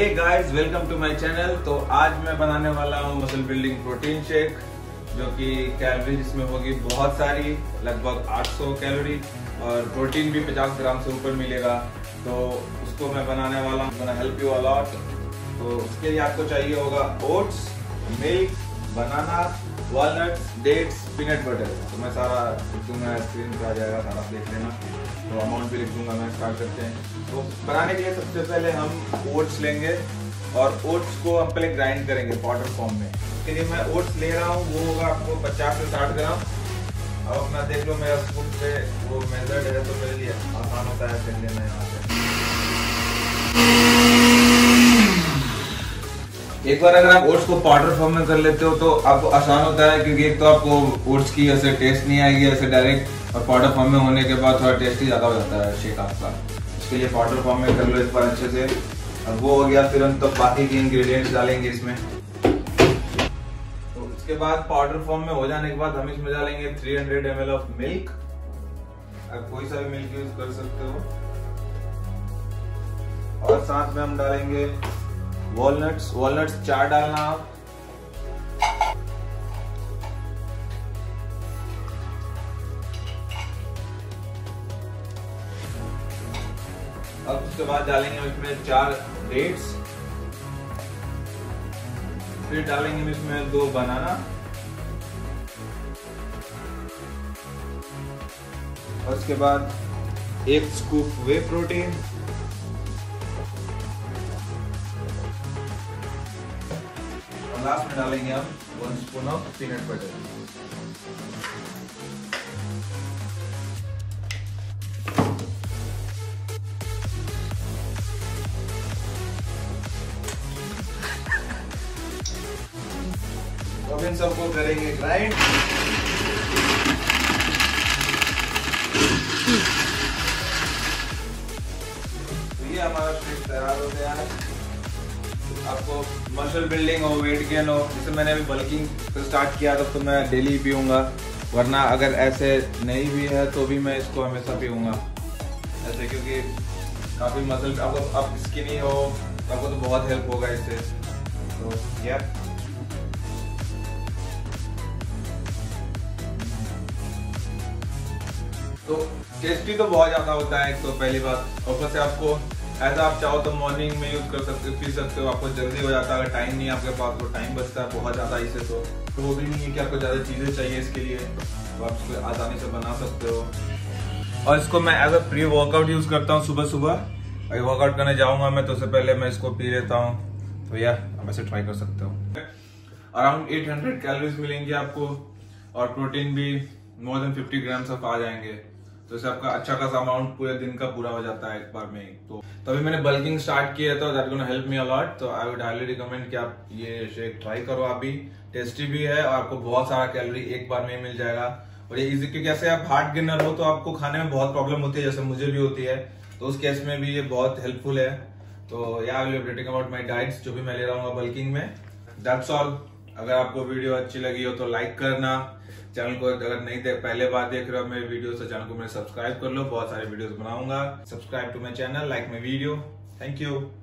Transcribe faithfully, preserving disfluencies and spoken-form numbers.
Hey guys, welcome to my channel. तो आज मैं बनाने वाला हूँ मसल बिल्डिंग प्रोटीन शेक, जो कि कैलोरी जिसमें होगी बहुत सारी, लगभग आठ सौ कैलोरी, और प्रोटीन भी पचास ग्राम से ऊपर मिलेगा। तो उसको मैं बनाने वाला हूँ, gonna help you a lot. तो उसके लिए आपको चाहिए होगा oats, milk, banana, walnuts, dates, peanut butter. तो मैं सारा लिख दूंगा, स्क्रीन पे आ जाएगा, सारा देख लेना। तो अमाउंट भी लिख दूंगा मैं। स्टार्ट करते हैं। तो बनाने के लिए सबसे पहले हम ओट्स लेंगे और ओट्स को हम पहले ग्राइंड करेंगे पाउडर फॉर्म में। इसके लिए मैं ओट्स ले रहा हूँ, वो होगा आपको पचास से साठ ग्राम। अब अपना देख लो, मेरा स्पून पे वो मेजर्ड है, तो मेरे लिए आसान होता है कर लेना यहाँ से। एक बार अगर आप ओट्स को पाउडर फॉर्म में कर लेते हो तो आपको आसान होता है, क्योंकि एक तो आपको ओट्स की ऐसे टेस्ट नहीं आएगी ऐसे डायरेक्ट, और पाउडर फॉर्म में होने के बाद थोड़ा टेस्ट ही ज्यादा हो जाता है शेक आपका। इसके लिए पाउडर फॉर्म में कर लो एक बार अच्छे से। अब वो हो गया, फिर हम तो बाकी के इंग्रेडिएंट्स डालेंगे इसमें। तो इसके बाद पाउडर फॉर्म में हो जाने के बाद हम इसमें डालेंगे तीन सौ एम एल ऑफ मिल्क। आप कोई सा भी मिल्क यूज कर सकते हो। और साथ में हम डालेंगे वॉलनट्स। वॉलनट्स चार डालना आप। अब उसके बाद डालेंगे हम इसमें चार डेट्स। फिर डालेंगे हम इसमें दो बनाना, और उसके बाद एक स्कूप वे प्रोटीन, लास्ट में डालेंगे हम one spoon of peanut butter. अब इन सबको करेंगे ग्राइंड। तो ये हमारा शेक तैयार हो गया है। आपको मसल बिल्डिंग हो, वेट गेन हो, जैसे मैंने अभी बल्किंग स्टार्ट किया था तो मैं डेली पीऊंगा, वरना अगर ऐसे नहीं भी है तो भी मैं इसको हमेशा पीऊंगा ऐसे, क्योंकि काफी मसल आपको आप स्किनी हो आपको तो बहुत हेल्प होगा इससे। तो या तो टेस्टी तो बहुत ज्यादा होता है एक तो पहली बात, ऊपर से आपको ऐसा आप चाहो तो मॉर्निंग में यूज कर सकते हो, पी सकते हो। आपको जल्दी हो जाता है, अगर टाइम नहीं है आपके पास तो टाइम बचता है बहुत ज्यादा इससे। तो, तो वो भी नहीं है कि आपको ज्यादा चीजें चाहिए इसके लिए, तो आप इसको आसानी से बना सकते हो। और इसको मैं as a pre workout use करता हूँ सुबह सुबह। अगर वर्कआउट करने जाऊंगा मैं तो उससे पहले मैं इसको पी लेता हूँ। तो यार आप ऐसे ट्राई कर सकते हो। अराउंड आठ सौ कैलोरीज मिलेंगे आपको, और प्रोटीन भी मोर देन पचास ग्राम्स ऑफ आ जाएंगे। तो इससे आपका अच्छा खासा अमाउंट पूरे दिन का पूरा हो जाता है एक बार में। तो तभी मैंने बल्किंग स्टार्ट किया था, that gonna help me a lot. तो आई वुड हाईली रिकमेंड कि आप ये शेक ट्राई करो। आप भी टेस्टी भी है और आपको बहुत सारा कैलोरी एक बार में मिल जाएगा। और ये इजी, क्योंकि ऐसे आप हार्ट गेनर हो तो आपको खाने में बहुत प्रॉब्लम होती है, जैसे मुझे भी होती है, तो उस केस में भी ये बहुत हेल्पफुल है। तो या I will be updating about my diets, जो भी मैं ले रहा हूँ बल्किंग में। That's all. अगर आपको वीडियो अच्छी लगी हो तो लाइक करना। चैनल को अगर नहीं देख पहले बार देख रहे हो मेरे वीडियो, तो चैनल को मेरे सब्सक्राइब कर लो। बहुत सारे वीडियोस बनाऊंगा। Subscribe to my channel, like my video. Thank you.